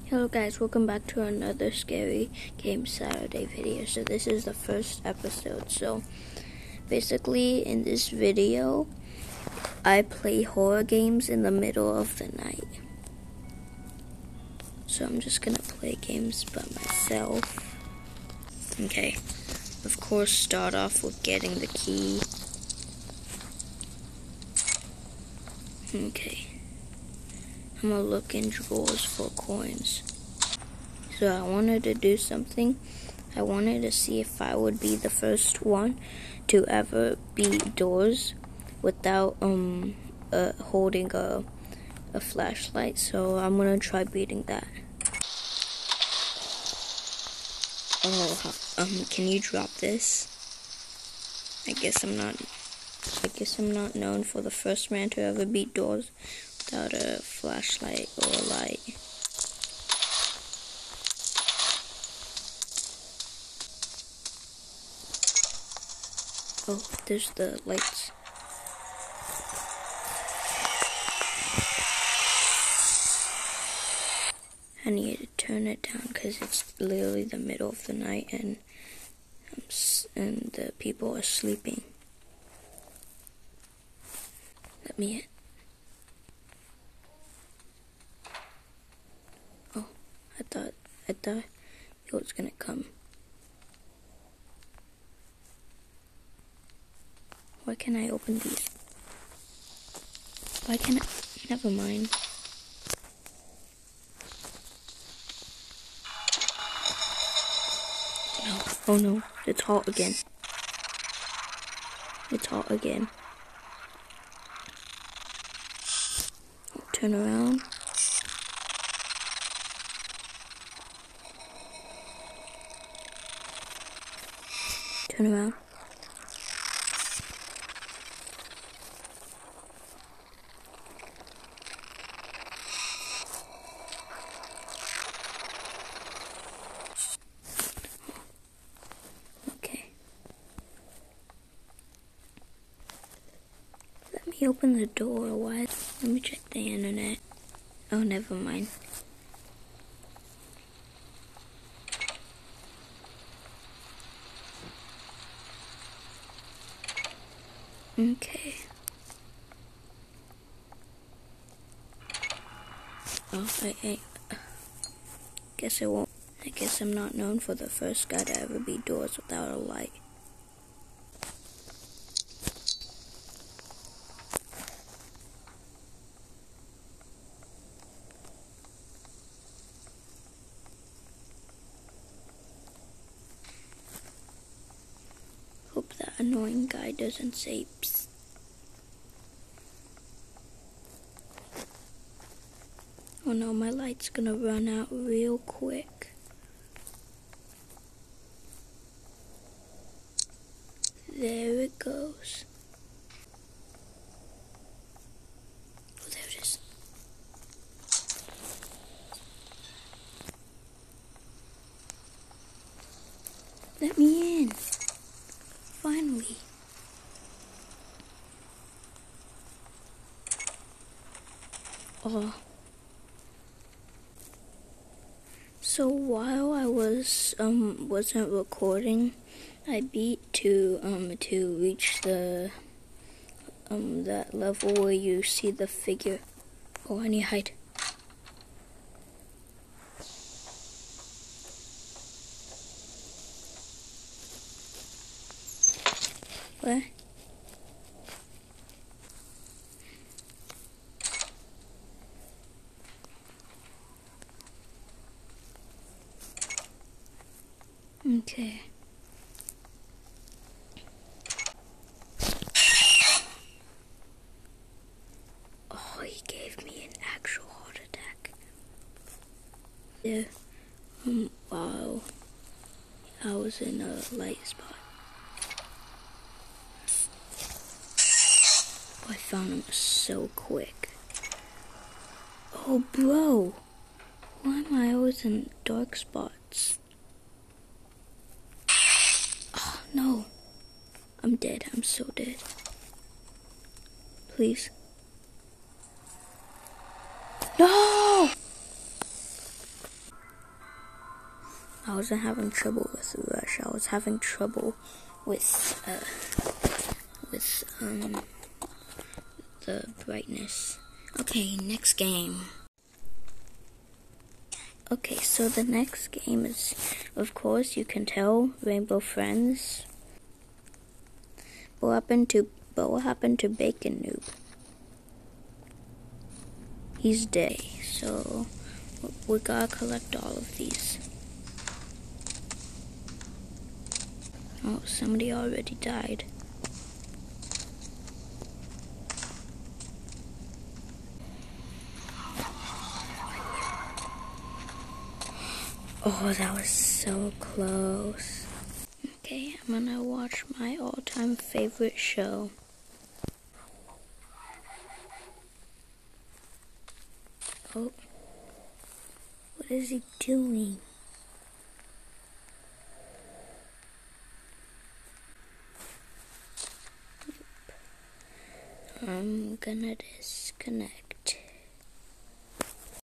Hello guys, welcome back to another Scary Game Saturday video. So this is the first episode. So basically in this video, I play horror games in the middle of the night. So I'm just gonna play games by myself. Okay, of course start off with getting the key. Okay. I'm gonna look in drawers for coins. So I wanted to do something. I wanted to see if I would be the first one to ever beat doors without holding a flashlight. So I'm gonna try beating that. Oh, can you drop this? I guess I'm not known for the first man to ever beat doors without a flashlight or a light. Oh, there's the lights. I need to turn it down because it's literally the middle of the night and the people are sleeping. Let me in. Oh, I thought it was gonna come. Why can't I open these? Why can't I? Never mind. No. Oh no, it's hot again. It's hot again. Turn around. Turn around. Okay. Let me open the door. Why? Let me check the internet. Oh, never mind. Okay. Oh, I guess it won't. I guess I'm not known for the first guy to ever beat doors without a light. Hope that annoying guy doesn't say psst. Oh no, my light's gonna run out real quick. There it goes. Oh, there it is. Let me in. Finally. Oh. So while I wasn't recording, I beat to reach the that level where you see the figure. Oh, I need to hide. What? Okay. Oh, he gave me an actual heart attack. Yeah. Wow. I was in a light spot. Oh, I found him so quick. Oh, bro. Why am I always in dark spots? Oh, no. I'm dead. I'm so dead. Please. No! I wasn't having trouble with Rush. I was having trouble with the brightness. Okay, next game. Okay, so the next game is, of course, you can tell, Rainbow Friends. But what happened to Bacon Noob? He's dead, so we gotta collect all of these. Oh, somebody already died. Oh, that was so close. Okay, I'm gonna watch my all-time favorite show. Oh, what is he doing? I'm gonna disconnect.